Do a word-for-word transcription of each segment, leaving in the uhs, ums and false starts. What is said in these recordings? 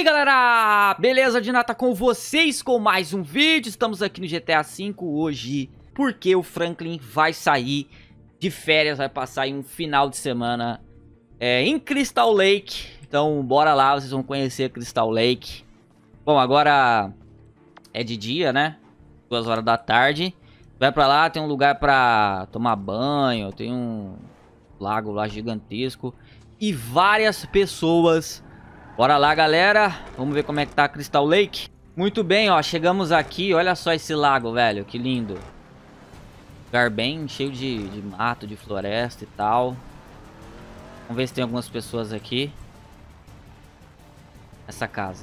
galera, beleza? Dinata com vocês com mais um vídeo. Estamos aqui no G T A cinco hoje porque o Franklin vai sair de férias, vai passar em um final de semana é, em Crystal Lake. Então bora lá, vocês vão conhecer Crystal Lake. Bom, agora é de dia, né? Duas horas da tarde. Vai pra lá, tem um lugar pra tomar banho, tem um lago lá gigantesco e várias pessoas. Bora lá, galera. Vamos ver como é que tá a Crystal Lake. Muito bem, ó. Chegamos aqui. Olha só esse lago, velho. Que lindo. Lugar bem cheio de, de mato, de floresta e tal. Vamos ver se tem algumas pessoas aqui. Essa casa.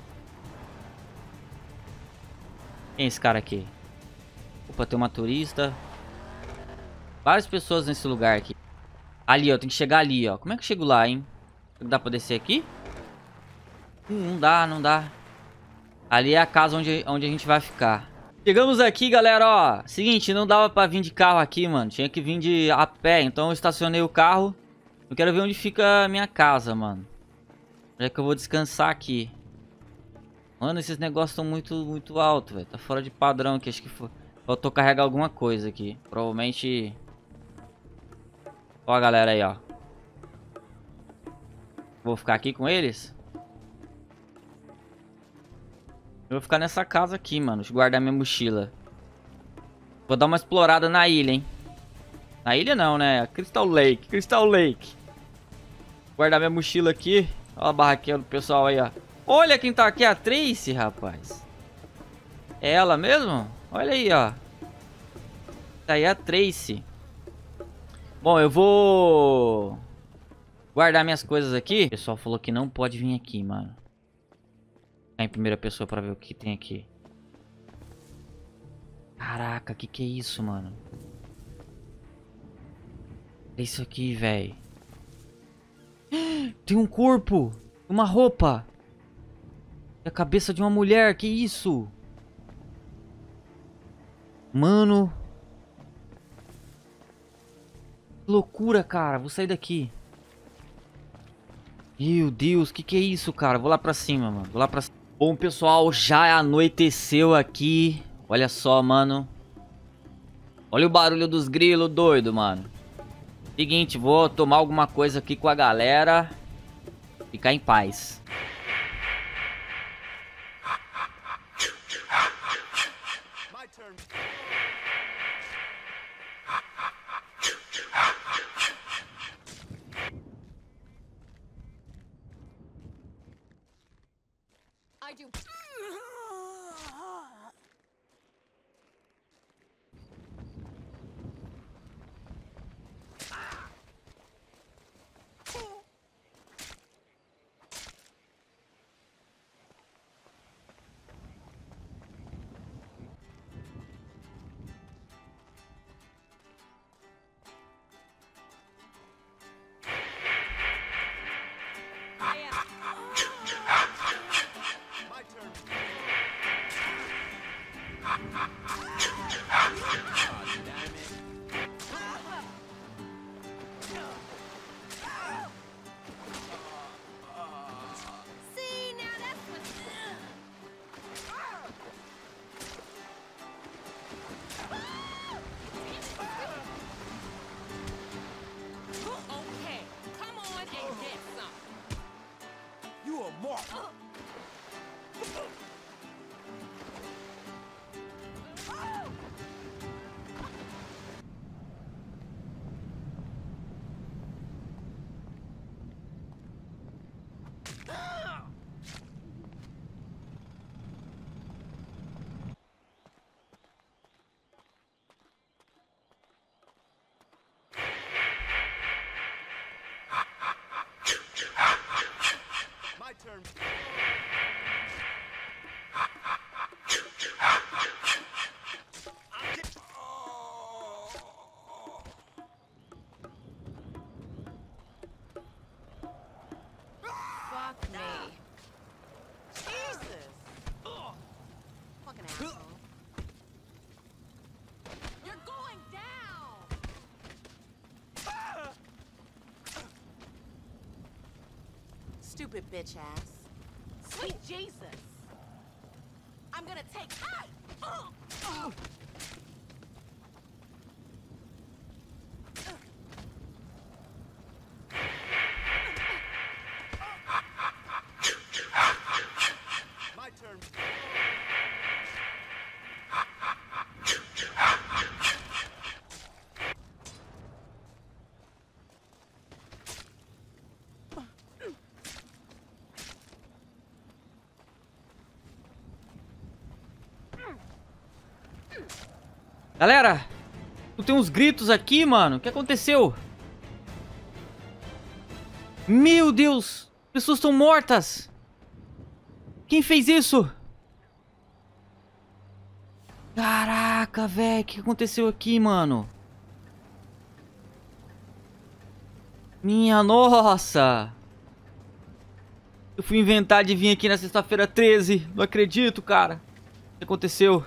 Quem é esse cara aqui? Opa, tem uma turista. Várias pessoas nesse lugar aqui. Ali, ó. Tem que chegar ali, ó. Como é que eu chego lá, hein? Dá pra descer aqui? Hum, não dá, não dá. Ali é a casa onde, onde a gente vai ficar. Chegamos aqui, galera, ó. Seguinte, não dava pra vir de carro aqui, mano. Tinha que vir de a pé. Então eu estacionei o carro. Eu quero ver onde fica a minha casa, mano. Onde é que eu vou descansar aqui? Mano, esses negócios estão muito, muito altos, velho. Tá fora de padrão aqui. Acho que faltou carregar alguma coisa aqui. Provavelmente... Ó a galera aí, ó. Vou ficar aqui com eles? Eu vou ficar nessa casa aqui, mano. Deixa eu guardar minha mochila. Vou dar uma explorada na ilha, hein. Na ilha não, né? Crystal Lake. Crystal Lake. Guardar minha mochila aqui. Olha a barraquinha do pessoal aí, ó. Olha quem tá aqui. A Tracy, rapaz. É ela mesmo? Olha aí, ó. Tá aí a Tracy. Bom, eu vou... guardar minhas coisas aqui. O pessoal falou que não pode vir aqui, mano. Em primeira pessoa pra ver o que tem aqui. Caraca, que que é isso, mano? É isso aqui, velho. Tem um corpo. Uma roupa. É a cabeça de uma mulher. Que isso? Mano. Que loucura, cara. Vou sair daqui. Meu Deus, que que é isso, cara? Vou lá pra cima, mano. Vou lá pra cima. Bom, pessoal, já anoiteceu aqui. Olha só, mano. Olha o barulho dos grilos, doido, mano. Seguinte, vou tomar alguma coisa aqui com a galera. Ficar em paz. I do. Fuck me. Jesus! Ugh. Fucking asshole. You're going down! Stupid bitch ass. Sweet Jesus. I'm gonna take. Ah! Uh, uh. My turn. Galera, tem uns gritos aqui, mano. O que aconteceu? Meu Deus, pessoas estão mortas. Quem fez isso? Caraca, velho, o que aconteceu aqui, mano? Minha nossa. Eu fui inventar de vir aqui na sexta-feira treze. Não acredito, cara. O que aconteceu?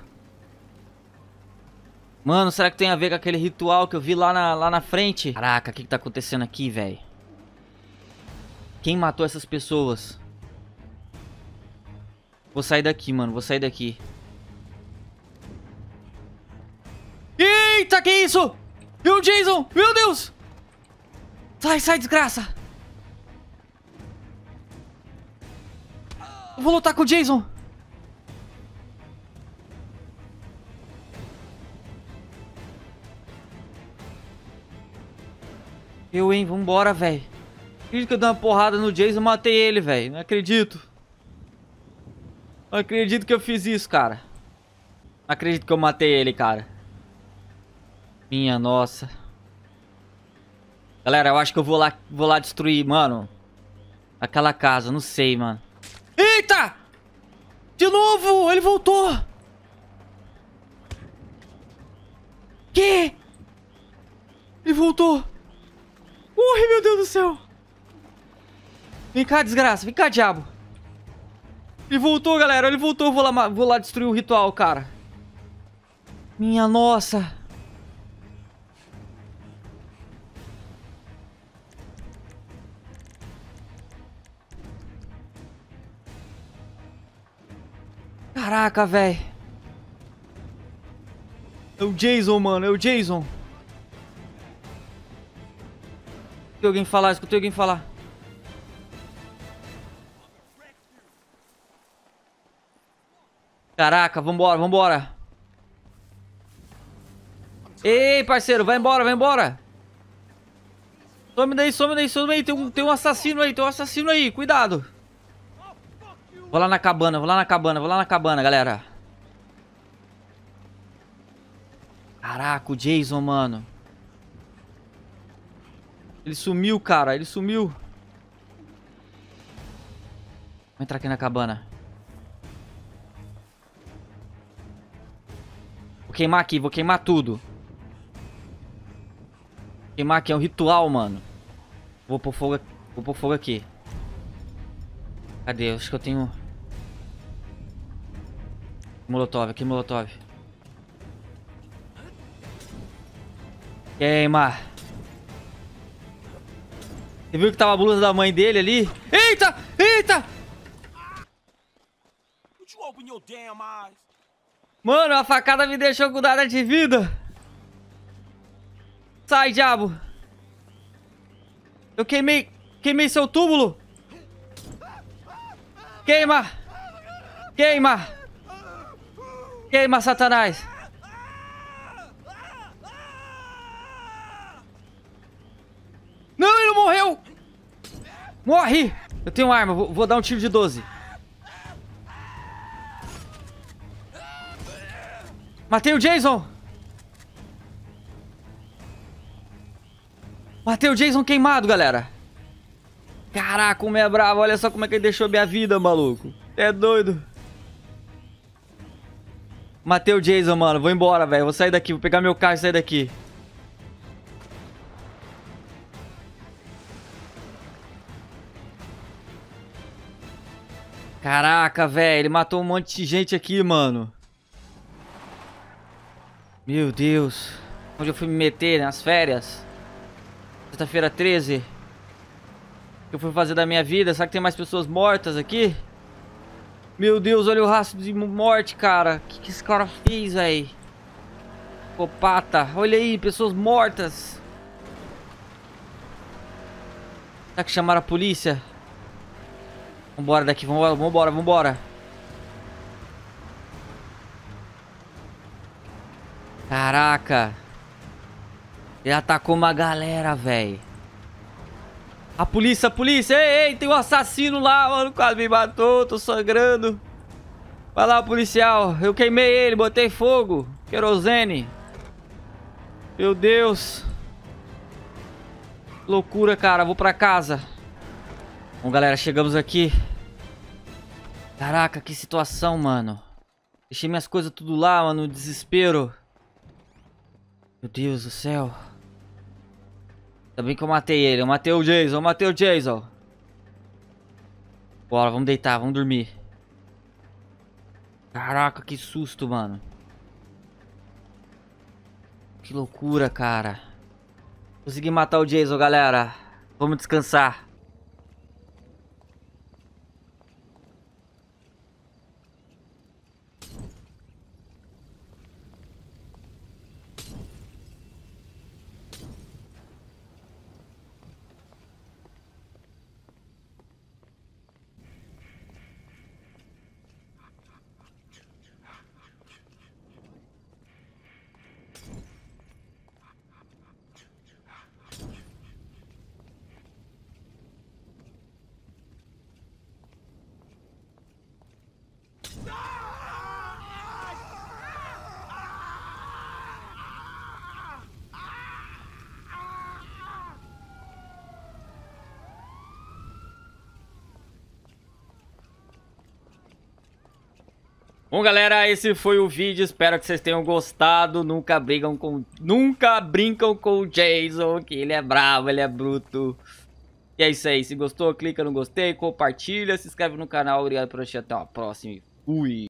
Mano, será que tem a ver com aquele ritual que eu vi lá na, lá na frente? Caraca, o que que tá acontecendo aqui, velho? Quem matou essas pessoas? Vou sair daqui, mano. Vou sair daqui. Eita, que isso? E o Jason? Meu Deus! Sai, sai, desgraça! Eu vou lutar com o Jason. Eu, hein? Vambora, velho. Acredito que eu dei uma porrada no Jason e matei ele, velho. Não acredito. Não acredito que eu fiz isso, cara. Não acredito que eu matei ele, cara. Minha nossa. Galera, eu acho que eu vou lá, vou lá destruir, mano. Aquela casa, não sei, mano. Eita! De novo! Ele voltou! Que? Ele voltou! Corre, meu Deus do céu! Vem cá, desgraça. Vem cá, diabo. Ele voltou, galera. Ele voltou. Eu vou lá, vou lá destruir o ritual, cara. Minha nossa. Caraca, velho. É o Jason, mano. É o Jason. Escutei alguém falar. Escutei alguém falar. Caraca, vambora, vambora. Ei, parceiro, vai embora, vai embora. Some daí, some daí, some daí. Tem um, tem um assassino aí, tem um assassino aí, cuidado. Vou lá na cabana, vou lá na cabana, vou lá na cabana, galera. Caraca, o Jason, mano. Ele sumiu, cara, ele sumiu. Vou entrar aqui na cabana. Vou queimar aqui, vou queimar tudo. Queimar aqui é um ritual, mano. Vou pôr fogo, vou pôr fogo aqui. Cadê? Acho que eu tenho... Molotov, aqui molotov. Queima. Você viu que tava a blusa da mãe dele ali? Eita! Eita! Mano, a facada me deixou com nada de vida. Sai, diabo. Eu queimei... Queimei seu túmulo. Queima. Queima. Queima, Satanás. Não, ele não morreu. Morre. Eu tenho arma, vou, vou dar um tiro de doze. Matei o Jason. Matei o Jason queimado, galera. Caraca, como é bravo. Olha só como é que ele deixou minha vida, maluco. É doido. Matei o Jason, mano. Vou embora, velho. Vou sair daqui. Vou pegar meu carro e sair daqui. Caraca, velho. Ele matou um monte de gente aqui, mano. Meu Deus. Onde eu fui me meter? Nas férias? Sexta-feira treze. O que eu fui fazer da minha vida? Será que tem mais pessoas mortas aqui? Meu Deus, olha o rastro de morte, cara. O que, que esse cara fez, velho? Psicopata. Olha aí, pessoas mortas. Será que chamaram a polícia? Vambora daqui, vambora, vambora, vambora. Caraca. Ele atacou uma galera, velho. A polícia, a polícia. Ei, ei, tem um assassino lá, mano. Quase me matou, tô sangrando. Vai lá, policial. Eu queimei ele, botei fogo. Querosene. Meu Deus. Loucura, cara. Vou pra casa. Bom, galera, chegamos aqui. Caraca, que situação, mano. Deixei minhas coisas tudo lá, mano. Desespero. Meu Deus do céu. Ainda bem que eu matei ele. Eu matei o Jason. Eu matei o Jason. Bora, vamos deitar. Vamos dormir. Caraca, que susto, mano. Que loucura, cara. Consegui matar o Jason, galera. Vamos descansar. Bom, galera, esse foi o vídeo. Espero que vocês tenham gostado. Nunca brigam com... Nunca brincam com o Jason, que ele é bravo, ele é bruto. E é isso aí. Se gostou, clica no gostei, compartilha, se inscreve no canal. Obrigado por assistir. Até a próxima. Fui.